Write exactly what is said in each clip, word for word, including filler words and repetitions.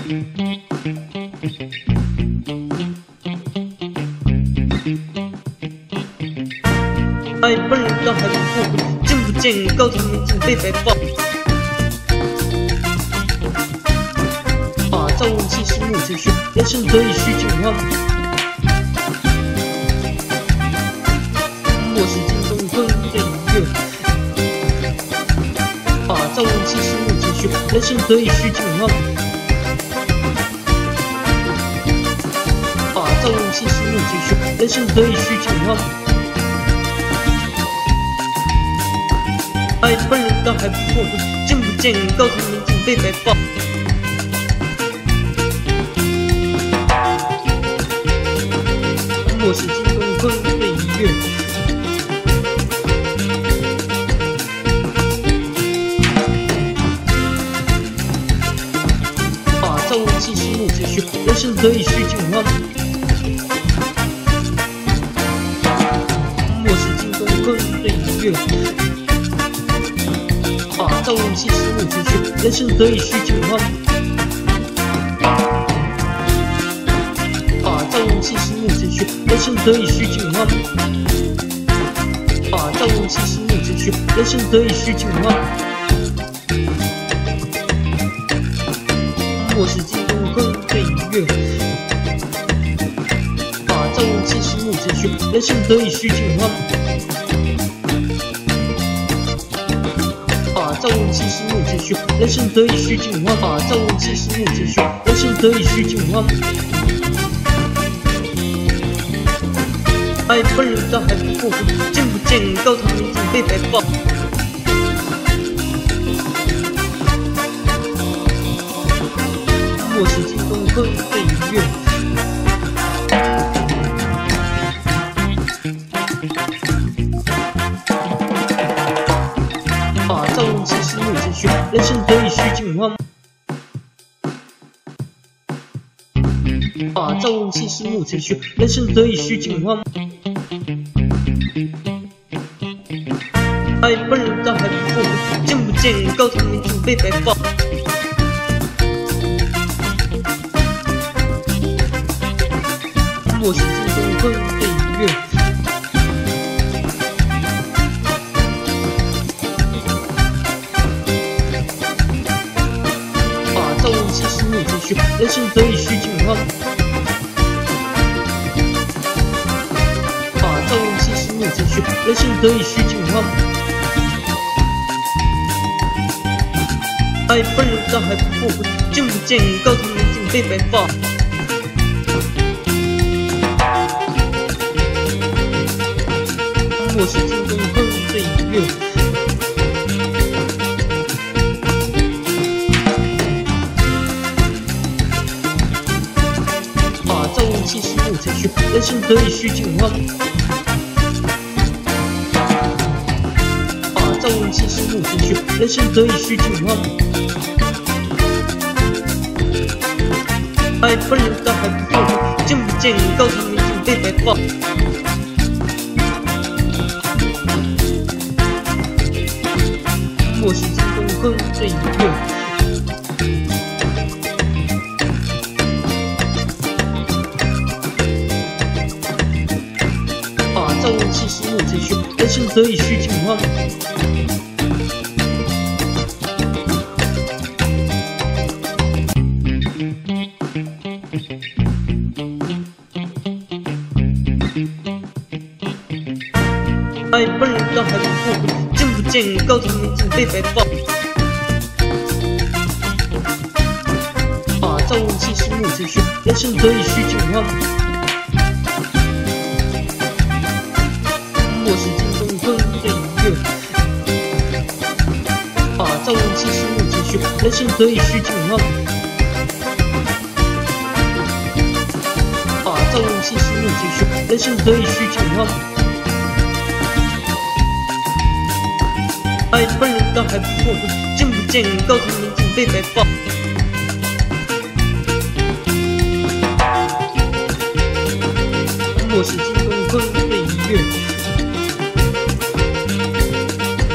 哎，本人倒还不错，见不见高堂民警被白报？把赵文气是目前学，人生得以虚情话。我是京东坤的音乐。把赵文气是目前学，人生得以虚情话。把赵文气是目前学，人生得以虚情话。哎，本人倒还不错，见不见高堂民警被白报？我是京东坤的音乐。把赵文气是目前学，人生得以虚情话。我是京东坤的音乐。把赵文气是目前学，人生得以虚情话。把赵文气是目前学，人生得以虚情话。把赵文气是目前学，人生得以虚情话。我是京东坤的音乐。把赵文气是目前学，人生得以虚情话。把赵文气是目前学，人生得以虚情话。把赵文气是目前学，人生得以虚情话。哎，本人倒还不错，见不见高堂民警被白报？我是京东坤的音乐。把赵文气是目前学，人生得以虚情话。把赵文气是目前学，人生得以虚情话。哎，本人倒还不错，见不见高堂民警被白报？我是京东坤的音乐。把赵文气是目前学，人生得以虚情话。把赵文气是目前学，人生得以虚情话。哎，本人倒还不错，见不见高堂民警被白报？我是京东坤的音乐。把赵文气是目前学，人生得以虚情话。把赵文气是目前学，人生得以虚情话。哎，本人倒还不错，见不见高堂民警被白报？我是京东坤的音乐。把赵文气是目前学，人生得以虚情话。哎，本人倒还不错，见不见高堂民警被白报？把赵文气是目前学，人生得以虚情话。我是京东坤的音乐。把赵文气是目前学，人生得以虚情话。把赵文气是目前学，人生得以虚情话。哎，本人倒还不错，见不见高堂民警被白报？我是京东坤的音乐。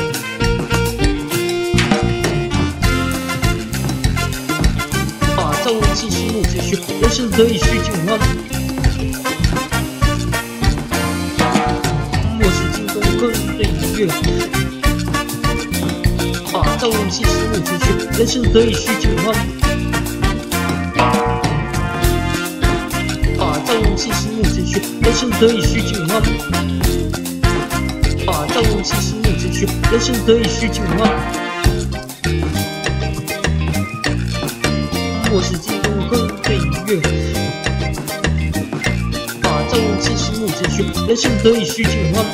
把赵朝闻其实目之学，人生得以须尽欢。莫使金钟更对一月。啊，朝闻其实目之学，人生得以须尽欢。啊，朝闻其实目之学，人生得以须尽欢。啊，朝闻其实目之学，人生得以须尽欢。莫使金钟更对一月。啊，朝闻其实目之学，人生得以须尽欢。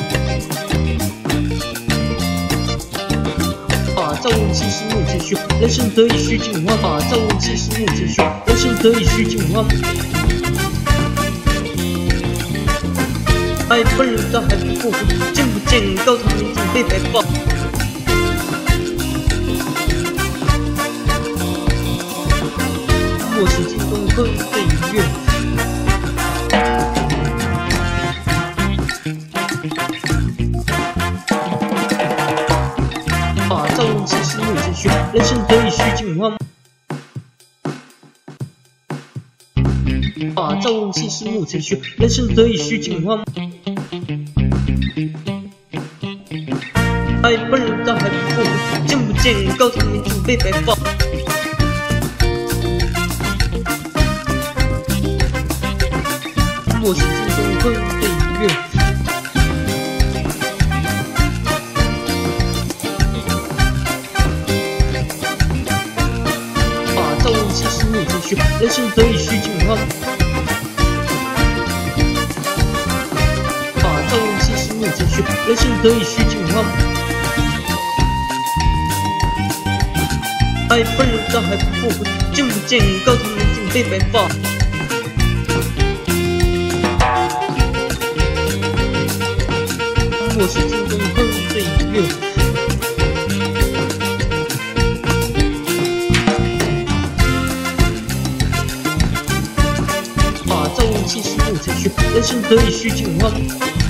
啊，朝闻其实目之学，人生得以须尽欢。啊，朝闻其实目之学，人生得以须尽欢。爱本人的还不过分，见不见高堂明镜被白发。莫使金钟更对一月。啊，朝闻其实目之学，人生得以须尽欢。啊，朝闻其实目之学，人生得以须尽欢。爱本人的还不过分，见不见高堂明镜被白发。莫使金钟更对一月。啊，朝闻其实目之学，人生得以须尽欢。啊，朝闻其实目之学，人生得以须尽欢。爱本人的还不过分，见不见高堂明镜被白发。莫使金钟更对一月。啊，朝闻其实目之学，人生得以须尽欢。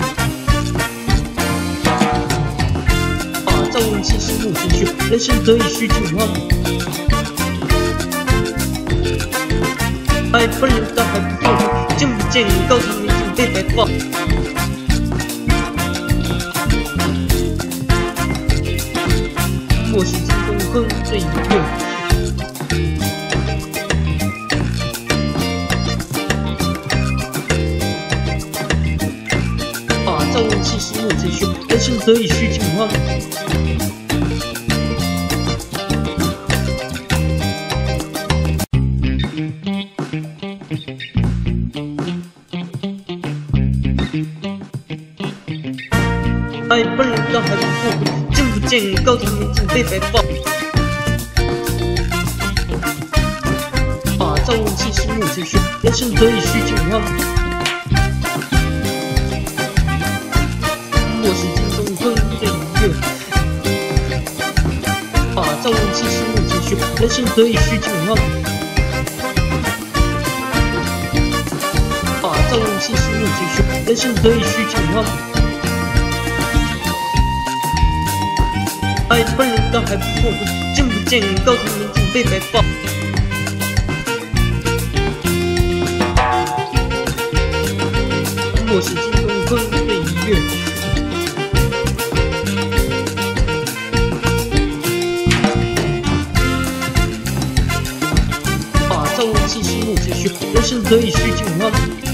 啊，朝闻其实目之学，人生得以须尽欢。爱本人的还不过分，见不见高堂明镜被白发。莫使金钟更对一月。啊，朝闻其实目之学，人生得以须尽欢。爱本人的还不过分，见不见高堂明镜被白发。啊，朝闻其实目之学，人生得以须尽欢。莫使金钟更对一月。啊，朝闻其实目之学，人生得以须尽欢。啊，朝闻其实目之学，人生得以须尽欢。爱本人的还不过分，见不见高堂明镜被白发。莫使金钟更对一月。啊，朝闻其实目之学，人生得以须尽欢。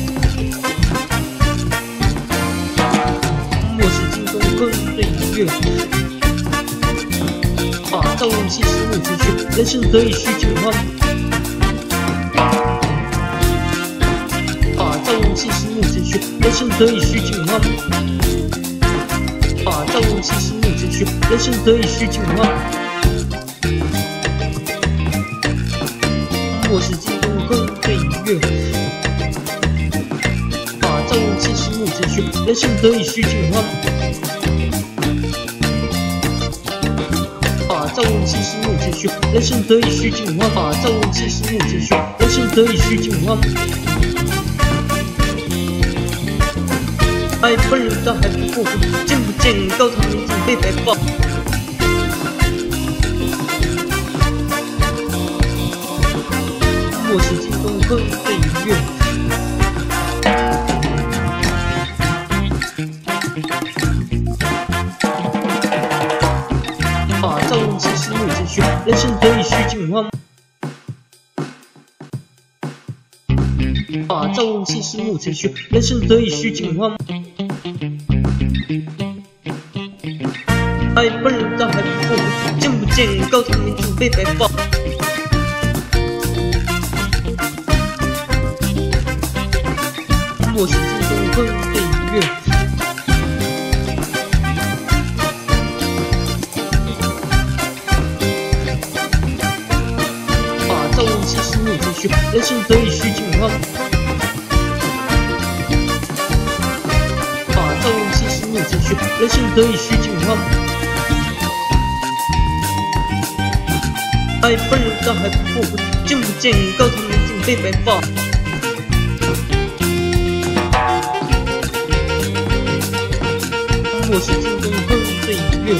莫使金钟更对一月。啊，朝闻其实目之学，人生得以须尽欢。啊，朝闻其实目之学，人生得以须尽欢。啊，朝闻其实目之学，人生得以须尽欢。莫使金钟更对一月。啊，朝闻其实目之学，人生得以须尽欢。啊，朝闻其实目之学，人生得以须尽欢。啊，朝闻其实目之学，人生得以须尽欢。爱本人的还不过分，见不见高堂明镜被白发。莫我是京东和岁月。把朝闻其实木之学，人生得意须尽欢。把朝闻其实木之学，人生得意须尽欢。哎，本人倒还不错，见不见高堂明镜被白发。我是京东和岁月。把朝闻其实木之学，人生得意须尽欢。把朝闻其实木之学，人生得意须尽欢。哎，本人倒还不错，见不见高堂明镜被白发。我是京东和岁月。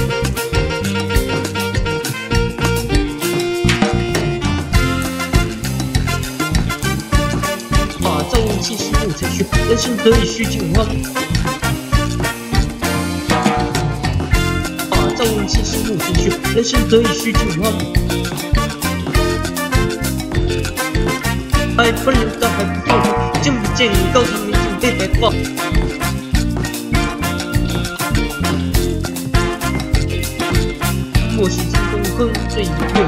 把朝闻其实木之学，人生得意须尽欢。把朝闻其实木之学，人生得意须尽欢。哎，本人倒还不错，见不见高堂明镜被白发。我是京东和岁月。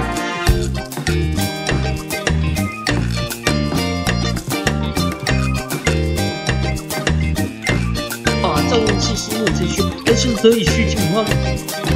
把朝闻其实木之学，人生得意须尽欢。